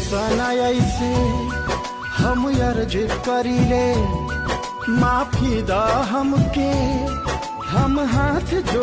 सना ऐसे हम अर्ज करीले, माफी दा हमके, हम हाथ जो